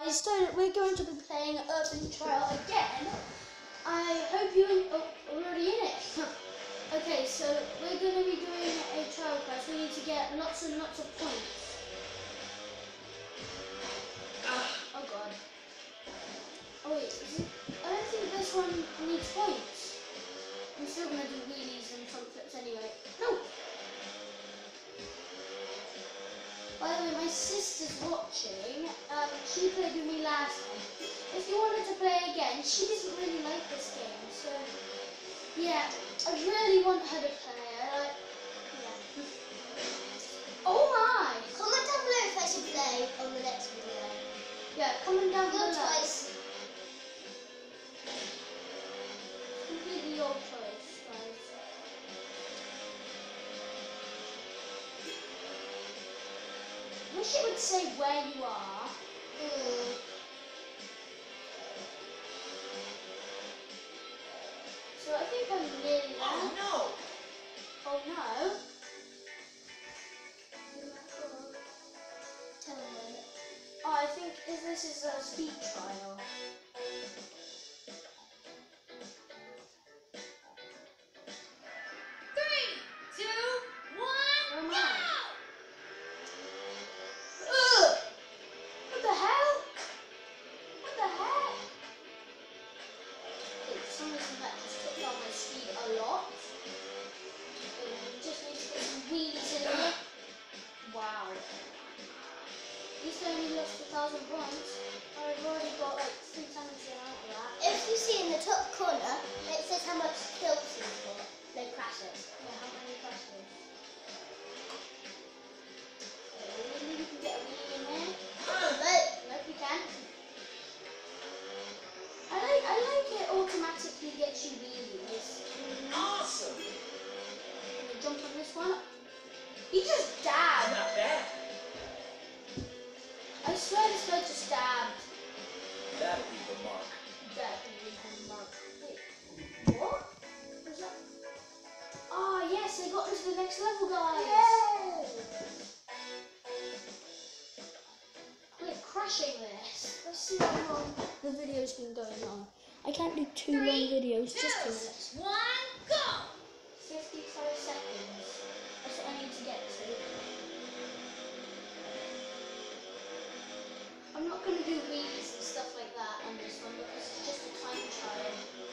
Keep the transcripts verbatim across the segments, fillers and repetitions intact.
guys, so we're going to be playing Urban Trial again. I hope you're already in it. Okay, so we're going to be doing a trial quest. We need to get lots and lots of points. Oh god. Oh wait, is it, I don't think this one needs points. I'm still going to do wheelies and front flips anyway. No! By the way, my sister's watching. Um, she played with me last time. If you wanted to play again, she doesn't really like this game, so yeah, I really want her to play. I like, yeah. Oh my! Comment down below if I should play on the next video. Yeah, comment down Your below. choice. Completely your choice, guys. Wish it would say where you are. Mm. So I think I'm nearly there. Oh no! Oh no. Tell me. Oh, I think is this is a speed trial. Three, two, one, Where am go! I? Ugh! What the hell? What the heck? Okay, for some reason that just took down my speed a lot. Okay, we just need to get some wheelies in here. Wow. At least I only lost a thousand points. I've already got like three times the amount of that. If you see in the top corner, it says how much kills you've got. No crashes. Yeah, how many crashes? Okay, maybe we can get a wheelie in there. But Nope, we can. I like I like it automatically gets you wheelies. Awesome! Can we jump on this one? He just dabbed. Not bad. I swear this guy just dabbed. That'll be the mark. That is mark. Wait, what? Was that? Ah, yes, I got into the next level, guys. yay! Quit crashing this. Let's see how long the video's been going on. I can't do two long videos, just two minutes. Two, one, go! fifty-five seconds. That's what I need to get to. I'm not going to do wheelies and stuff like that on this one because it's just a time trial.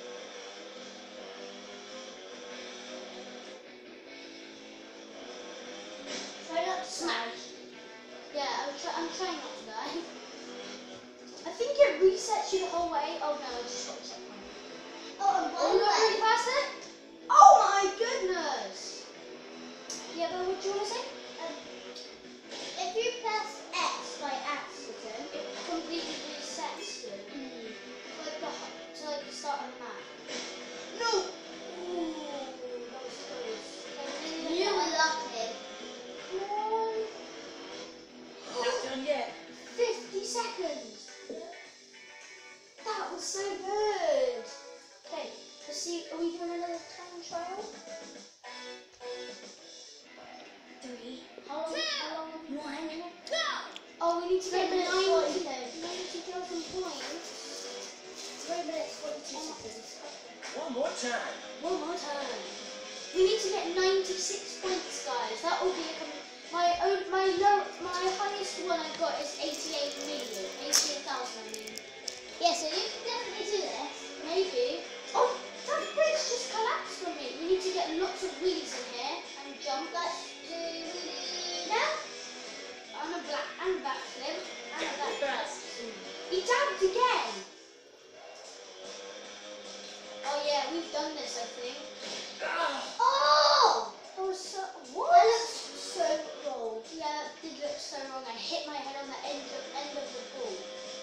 Try not to smash. Yeah, I'm, try I'm trying not to die. I think it resets you the whole way. Oh no, I just got a checkpoint. Oh, and Oh, one we got way. really fast there? Oh my goodness! Yeah, but what do you want to say? Um, if you press X by accident, It completely resets them. To like the, to like the start of the map. no. Ooh, that was close. Okay, You were lucky. Come on. Not done yet. fifty seconds. That was so good. Okay, let's see. Are we doing another time trial? Three. How long? How long? One. Go! Oh, we need to get Three minutes, ninety forty-two. thousand points. Three minutes, forty-two seconds. One more time. One more time. We need to get ninety-six points, guys. That will be a com my own, my low, my highest one I've got is eighty-eight million, eighty-eight thousand. I mean, Yeah, so you can definitely do this. maybe. Oh, that bridge just collapsed on me. We need to get lots of wheels in here and jump. Let's do now. And a black and backflip and a Go backflip. fast. He dabbed again. Oh yeah, we've done this, I think. Ah! Oh! That was so That what? looks so wrong. Yeah, that did look so wrong. I hit my head on the end of end of the pool.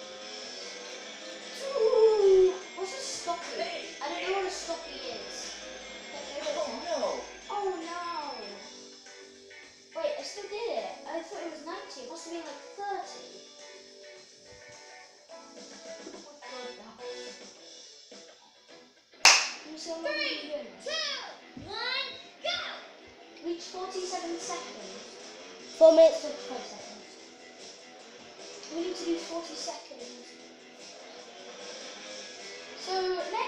Ooh, what's a stoppie? I don't know what a stoppie is. Oh no! Oh no! Wait, I still did it. I thought it was ninety. It must have been like thirty. Let me see how long we've been doing this. Two, one, go! Reach forty-seven seconds. Four minutes, fifty-five seconds. We need to do forty seconds.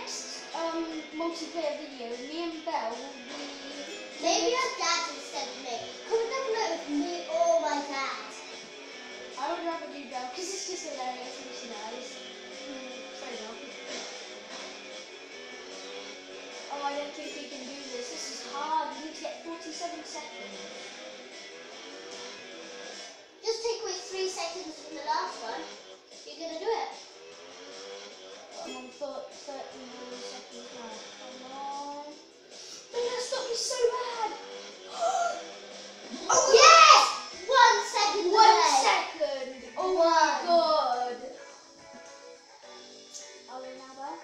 next um, multiplayer video, me and Belle will be... Maybe our dad instead of me. Comment down below if me or my dad. I would rather do Belle because it's just hilarious when she dies. Mm, fair enough. Oh, I don't think we can do this. This is hard. We need to get forty-seven seconds. Just take away three seconds from the last one. You're gonna do it. I'm on thirty-nine seconds now. Come on. No, that stopped me so bad. Oh yes! One second. One delay. second. Oh One. my god. Are we now Belle?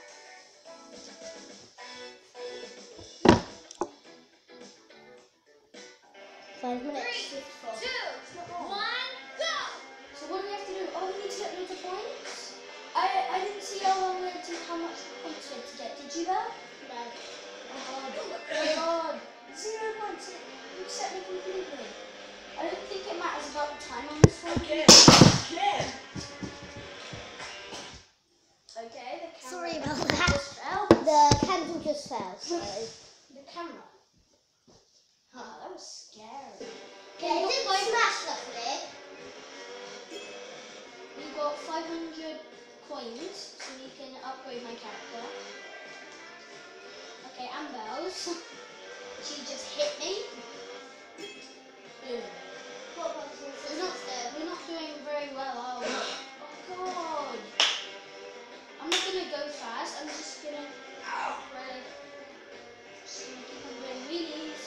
Five minutes. Three, fifty-four. two, one, go! So what do we have to do? Oh, we need to get loads of points. I I didn't see how long we had to, how much points we had to get. Did you, Belle? No. Oh god. Oh god. Zero points. You upset me completely. I don't think it matters about the time on this one. Again! Again! Okay, the camera. Sorry about that. just fell. The candle just fell. Sorry. The camera. Oh, that was scary. Yeah, it we didn't got five, smash luckily. we got five hundred coins, so we can upgrade my character. Okay, and Belle's. She just hit me. Boom. What about this? We're not, we're not doing very well, are we? Oh god. I'm not gonna go fast, I'm just gonna really just gonna keep on doing wheelies.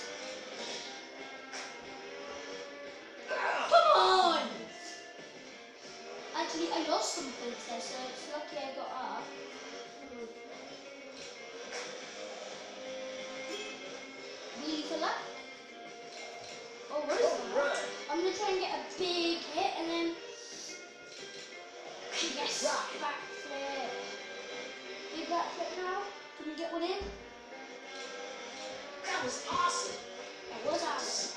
Come on! Actually, I lost some points there, so it's lucky I got up. Wheelie for luck. Oh, what is that? Alright! I'm gonna try and get a big hit and then yes, backflip. Big backflip now. Can we get one in? That was awesome! That was awesome.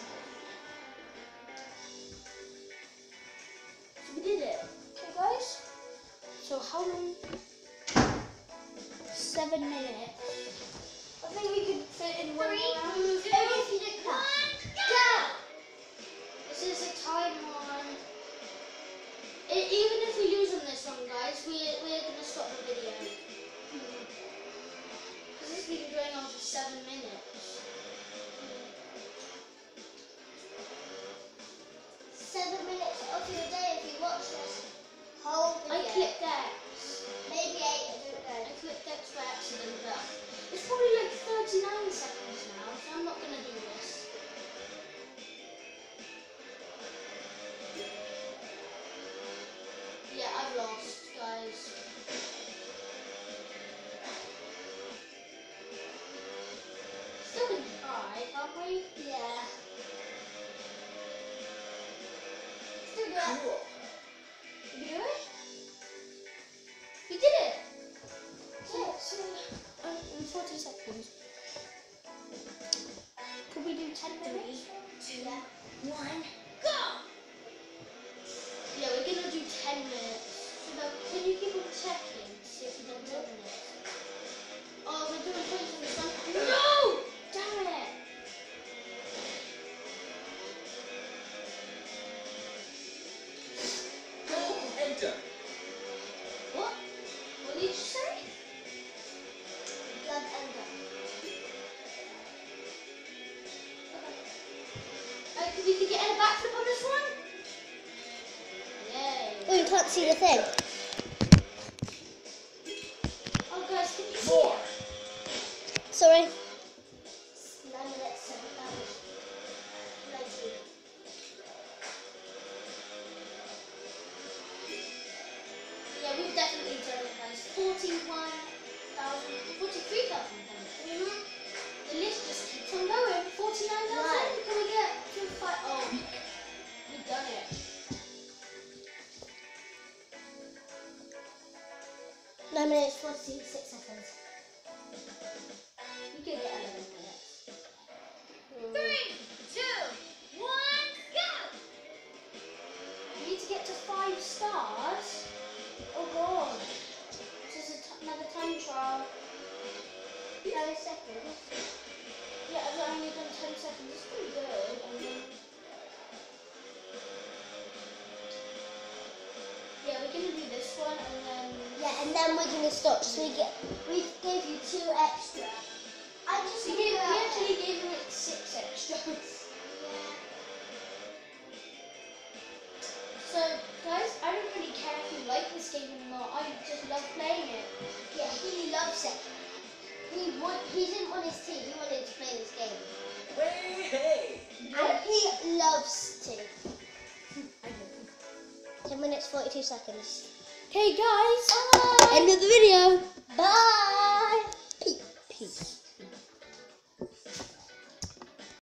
So we did it. Okay, guys. So how long? Seven minutes. I think we could fit in one Three, more round. two, Only if you didn't one, cut. go! This is a time one. E- even if we lose on this one, guys, we, we're going to stop the video. Because this has been going on for seven minutes. Seven minutes of your day if you watch this whole I video. clicked X. Maybe eight, I don't know. I clicked X by accident, but it's probably like thirty-nine seconds now, so I'm not going to do this. Yeah, I've lost, guys. Still gonna try, can't we? Yeah. Still do it. Cool! Did we do it? We did it! Yeah, so um, in forty seconds. Could we do ten minutes? Yeah. One, go! Yeah, we're gonna do ten minutes. So now, can you keep on checking to see if we've done ten minutes? Oh, we're doing points on this one. No! Damn it! Go enter! What? What did you say? Blood ender. Uh, can we get a backflip on this one? Yay. Oh, you can't see the thing. Oh, guys, can you see Four! it? Sorry. Nine minutes, seven hours. Nineteen. Yeah, we've definitely done it, guys. forty-one thousand, forty-three thousand points. The list just keeps on going. forty-nine thousand. Right. Can we get to five? Oh, we've done it. Nine minutes, forty-six seconds. We could get eleven minutes. Three, two, one, go! We need to get to five stars. Oh god. This is a t- another time trial. Ten seconds. Yeah, I've only done ten seconds. It's pretty good. And then... Yeah, we're gonna do this one and then... Yeah, and then we're gonna stop. So we get we gave you two extra. I just We, want to gave, go we out actually gave him like six extras. there. So, guys, I don't really care if you like this game or not. I just love playing it. Yeah, he loves it. He want, he didn't want his team. He wanted to play this game, Hey, hey. and he loves to. Ten minutes forty-two seconds. Okay, guys. End of the video. Bye.